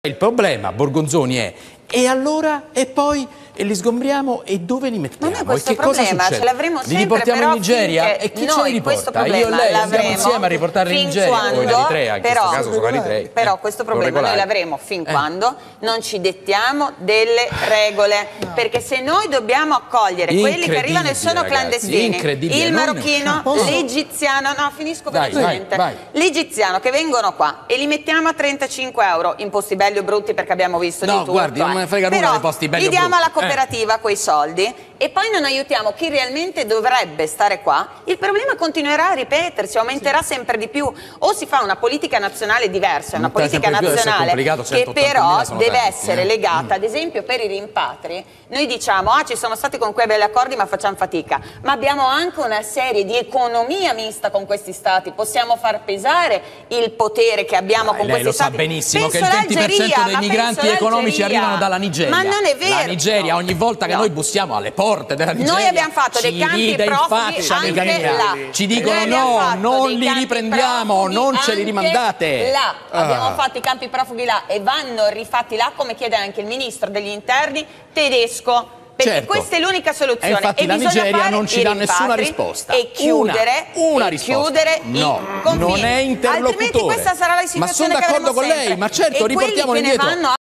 Il problema, Borgonzoni, è e allora? E poi? E li sgombriamo e dove li mettiamo? Non è questo e che cosa succede? Ce l'avremo sempre, li riportiamo in Nigeria? E chi ce li riporta? Io e lei andiamo insieme a riportarli in Nigeria o in Eritrea, in questo caso sono Eritrei. Però questo problema noi l'avremo fin quando non ci dettiamo delle regole, perché se noi dobbiamo accogliere quelli che arrivano e sono clandestini, il marocchino, l'egiziano, no finisco velocemente, l'egiziano che vengono qua e li mettiamo a 35 euro in posti belli o brutti, perché abbiamo visto di tutto. No, guardi, non me ne frega nulla dei posti belli o brutti. Li diamo alla cooperativa quei soldi e poi non aiutiamo chi realmente dovrebbe stare qua, il problema continuerà a ripetersi, aumenterà sempre di più. O si fa una politica nazionale diversa, una politica nazionale che però deve essere legata, ad esempio per i rimpatri, noi diciamo ci sono stati con quei belli accordi ma facciamo fatica, ma abbiamo anche una serie di economia mista con questi stati, possiamo far pesare il potere che abbiamo con questi stati. Lei lo sa benissimo che il 20% dei migranti economici arrivano dalla Nigeria. Ma non è vero. La Nigeria ogni volta che noi bussiamo alle porte della Nigeria, noi abbiamo fatto dei campi profughi anche là. Ci dicono no, non li riprendiamo, non ce li rimandate. Là abbiamo fatto i campi profughi là e vanno rifatti là, come chiede anche il ministro degli interni tedesco. Perché questa è l'unica soluzione. E infatti la Nigeria non ci dà nessuna risposta. E chiudere, una risposta. No, non è interlocutore. Altrimenti questa sarà la situazione che avremo sempre. Ma sono d'accordo con lei, ma certo, riportiamoli indietro.